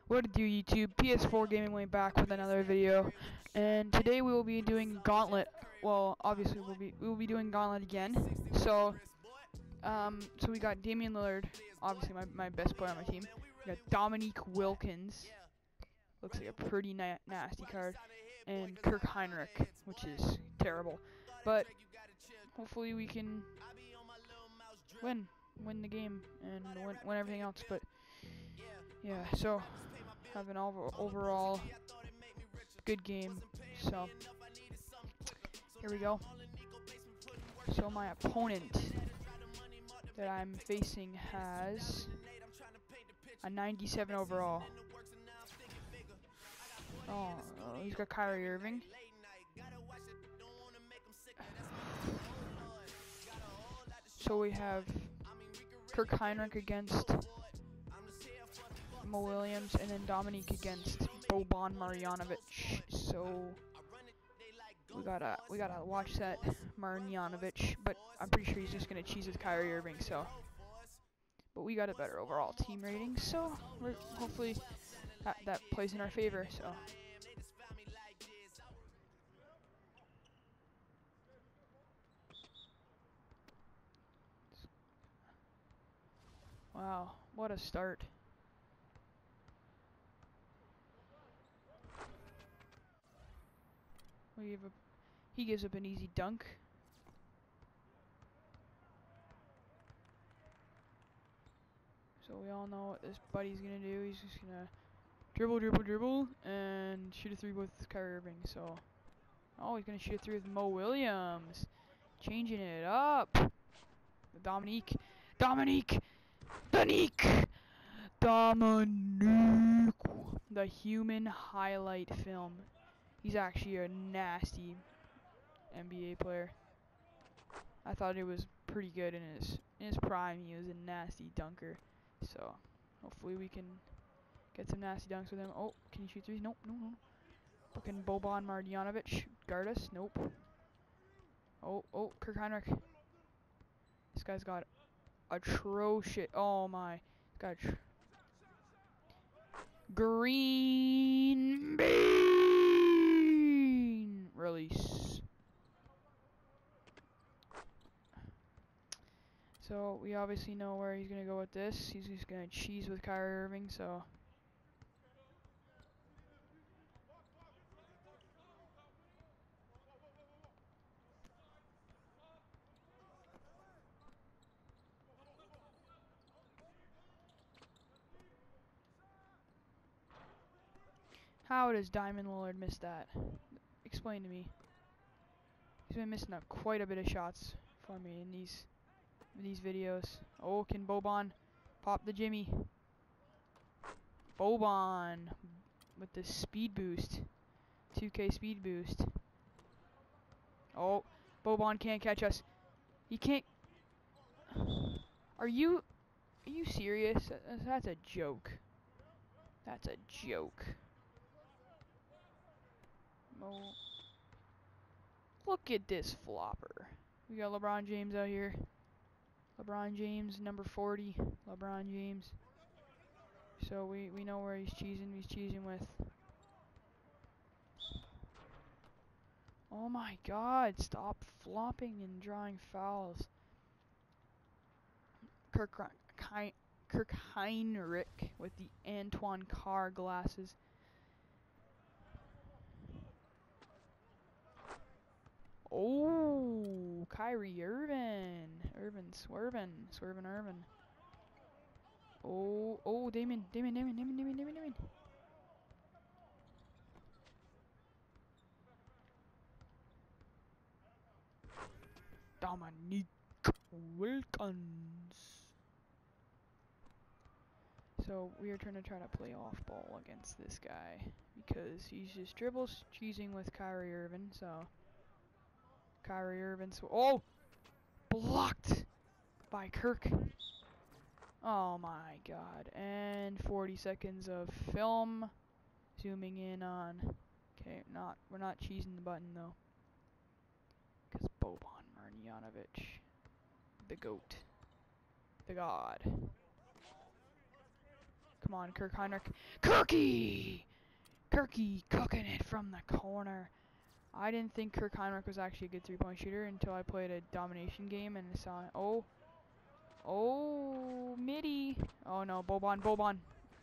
What to do, YouTube? PS4 Gaming Way back with another video, and today we will be doing Gauntlet. Well, obviously we will be doing Gauntlet again. So we got Damian Lillard, obviously my best player on my team. We got Dominique Wilkins, looks like a pretty nasty card, and Kirk Heinrich, which is terrible. But hopefully we can win the game and win everything else. But yeah, so have an overall good game. So here we go. So my opponent that I'm facing has a 97 overall. Oh, he's got Kyrie Irving. So we have Kirk Heinrich against Mo Williams, and then Dominique against Boban Marjanovic. So we gotta watch that Marjanovic, but I'm pretty sure he's just gonna cheese with Kyrie Irving. So, but we got a better overall team rating, so hopefully that plays in our favor. So. Wow, what a start. He gives up an easy dunk. So we all know what this buddy's gonna do. He's just gonna dribble, and shoot a three with Kyrie Irving. So, oh, he's gonna shoot a three with Mo Williams. Changing it up. Dominique, the human highlight film. He's actually a nasty NBA player. I thought it was pretty good in his prime. He was a nasty dunker. So hopefully we can get some nasty dunks with him. Oh, can he shoot threes? Nope, no. Fucking Boban Marjanovic guard us? Nope. Oh, Kirk Heinrich. This guy's got atrocious. Oh my, he's got green bean release. So we obviously know where he's gonna go with this. He's just gonna cheese with Kyrie Irving. So how does Diamond Lillard miss that? Explain to me. He's been missing quite a bit of shots for me in these videos. Oh, can Boban pop the Jimmy? Boban with the speed boost. 2K speed boost. Oh, Boban can't catch us. He can't. Are you serious? That's a joke. That's a joke. Mo. Look at this flopper. We got LeBron James out here. LeBron James, number 40. LeBron James. So we know where he's cheesing. He's cheesing with. Oh my God! Stop flopping and drawing fouls. Kirk Heinrich with the Antoine Carr glasses. Oh, Kyrie Irving. Swerving. Oh, Damon. Dominique Wilkins. So we are trying to play off ball against this guy because he's just dribbles cheesing with Kyrie Irving. So Kyrie Irving, oh, blocked by Kirk. Oh my God! And 40 seconds of film. Zooming in on. Okay, we're not cheesing the button though, because Boban Marjanovic, the GOAT, the God. Come on, Kirk Heinrich. Kirky cooking it from the corner. I didn't think Kirk Heinrich was actually a good three-point shooter until I played a domination game and saw it. Oh, midi. Oh no, Boban.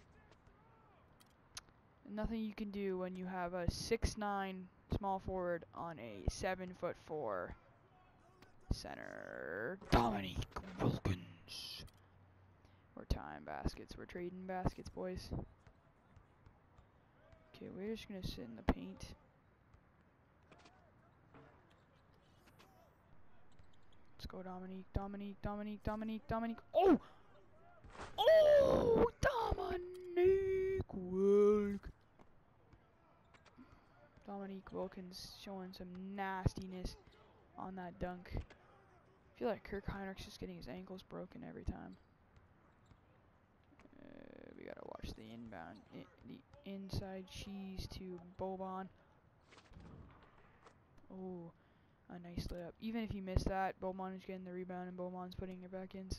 Nothing you can do when you have a 6'9" small forward on a 7'4" center. Dominique Wilkins. We're tying baskets. We're trading baskets, boys. Okay, we're just gonna sit in the paint. Let's go, Dominique. Oh! Oh! Dominique Wilkins showing some nastiness on that dunk. I feel like Kirk Heinrich's just getting his ankles broken every time. We gotta watch the inbound, the inside cheese to Boban. Oh, a nice layup. Even if you miss that, Boban is getting the rebound and Boban's putting it back in.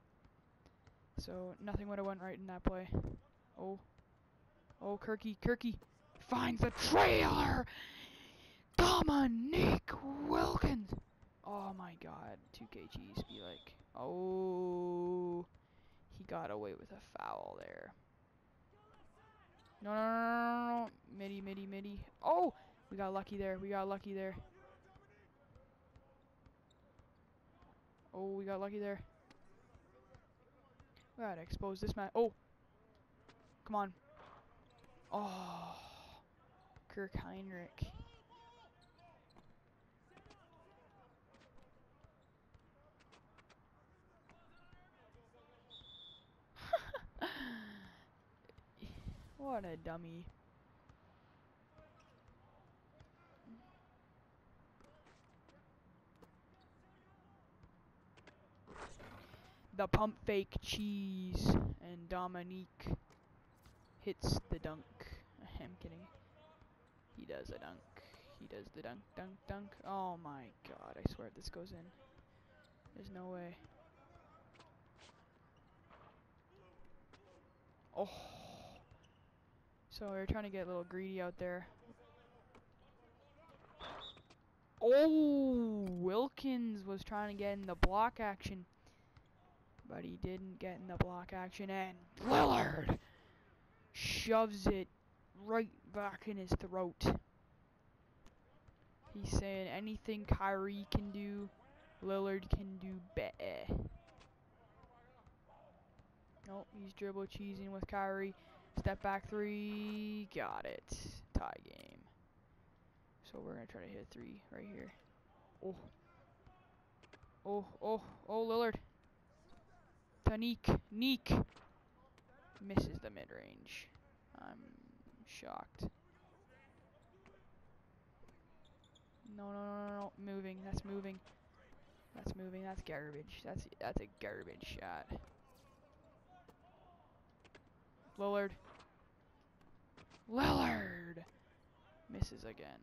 So nothing would have went right in that play. Oh, Kirky finds the trailer. Dominique Wilkins. Oh my God, 2KGs be like, oh, he got away with a foul there. No. Midi. Oh, we got lucky there. Oh, we got lucky there. We gotta expose this man. Oh, come on. Oh, Kirk Heinrich. What a dummy. The pump fake cheese, and Dominique hits the dunk. I'm kidding. He does a dunk. He does the dunk. Oh my God, I swear this goes in. There's no way. Oh. So we're trying to get a little greedy out there. Oh, Wilkins was trying to get in the block action, but he didn't get in the block action, and Lillard shoves it right back in his throat. He's saying anything Kyrie can do, Lillard can do better. Nope, he's dribble cheesing with Kyrie. Step back three, got it. Tie game. So we're gonna try to hit a three right here. Oh, Lillard. Neek. Misses the mid-range. I'm shocked. No. Moving. That's moving. That's garbage. That's a garbage shot. Lillard. Misses again.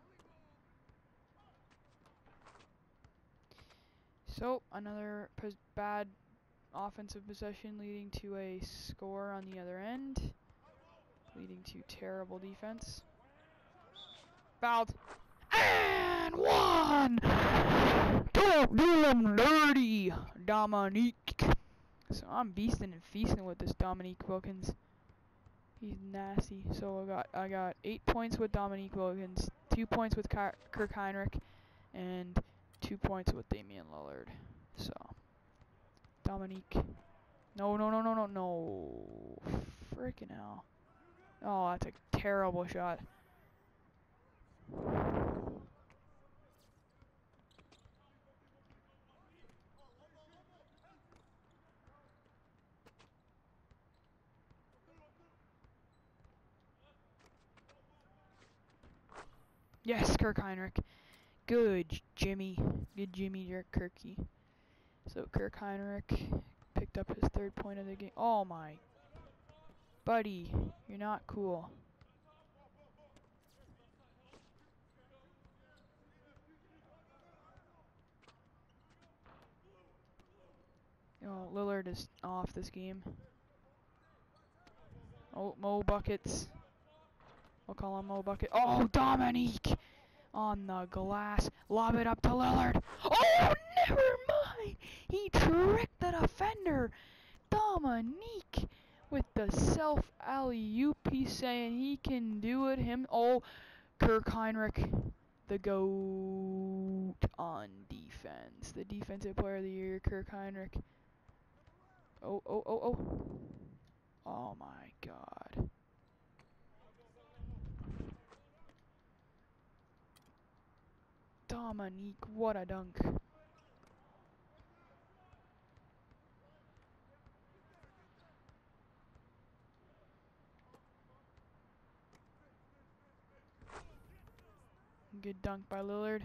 So, another bad offensive possession leading to a score on the other end. Leading to terrible defense. Fouled. And one! Don't do them dirty, Dominique. So I'm beasting and feasting with this Dominique Wilkins. He's nasty. So I got 8 points with Dominique Wilkins, 2 points with Kirk Heinrich, and 2 points with Damian Lillard. So Dominique. No. Freaking hell. Oh, that's a terrible shot. Yes, Kirk Heinrich. Good Jimmy Kirky. So Kirk Heinrich picked up his 3rd point of the game. Oh my. Buddy, you're not cool. Oh, Lillard is off this game. Oh, Mo Buckets. We'll call him Mo Bucket. Oh, Dominique! On the glass. Lob it up to Lillard. Oh, never mind! He tricked the defender. Dominique with the self alley-oop. He's saying he can do it. Oh, Kirk Heinrich, the GOAT on defense. The defensive player of the year, Kirk Heinrich. Oh. Oh my God. Dominique, what a dunk. Good dunk by Lillard.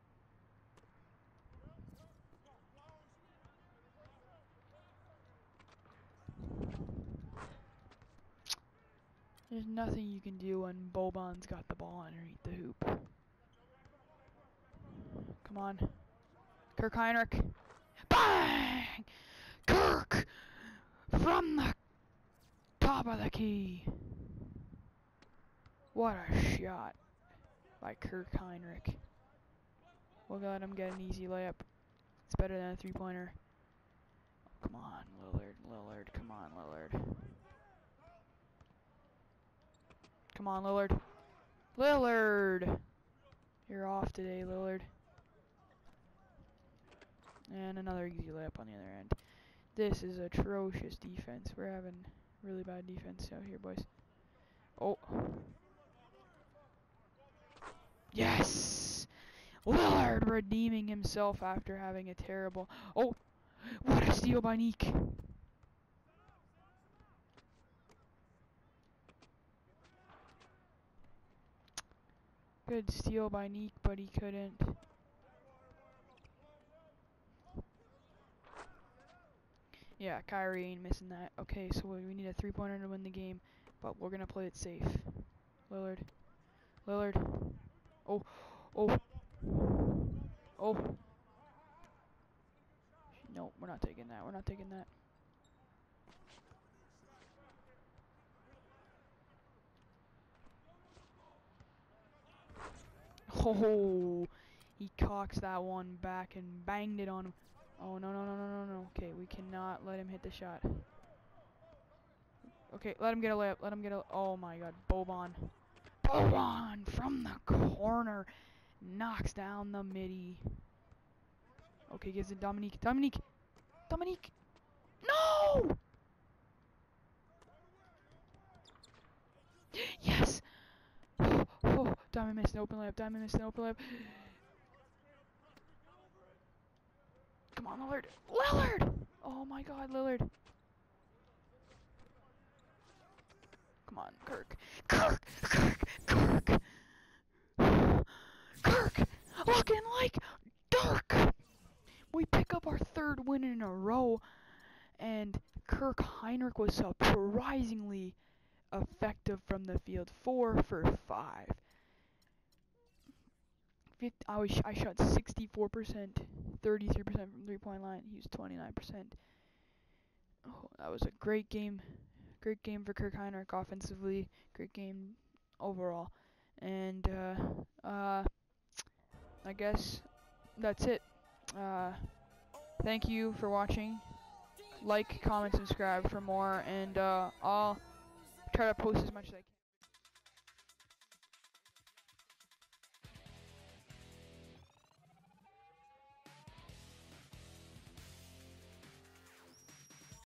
There's nothing you can do when Boban's got the ball underneath the hoop. Come on. Kirk Heinrich. Bang! Kirk! From the top of the key. What a shot by Kirk Heinrich. We'll let him get an easy layup. It's better than a three-pointer. Come on, Lillard. Come on, Lillard. Come on, Lillard. Lillard! You're off today, Lillard. And another easy layup on the other end. This is atrocious defense. We're having really bad defense out here, boys. Oh. Yes! Lillard redeeming himself after having a terrible... Oh! What a steal by Neek! Good steal by Neek, but he couldn't. Yeah, Kyrie ain't missing that. Okay, so we need a three-pointer to win the game, but we're gonna play it safe. Lillard. Oh. No, we're not taking that. Oh, he cocks that one back and banged it on him. Oh, no. Okay, we cannot let him hit the shot. Okay, let him get a layup. Oh my God, Boban from the corner knocks down the midi. Okay, gives it Dominique. No! Yes! Oh, Diamond missed an open layup. Come on, Lillard! Oh my God, Lillard. Come on, Kirk. Kirk! Looking like Dirk! We pick up our third win in a row, and Kirk Heinrich was surprisingly effective from the field. 4 for 5. I shot 64%, 33% from three-point line. He was 29%. Oh, that was a great game. Great game for Kirk Heinrich offensively. Great game overall. And I guess that's it. Thank you for watching. Like, comment, subscribe for more, and I'll try to post as much as I can.